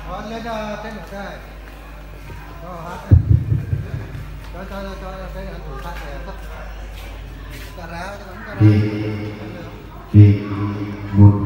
Đó, lên trên một cái cho hát cho cái anh thủ phát để thấp cà rá cho nó cà rá. Một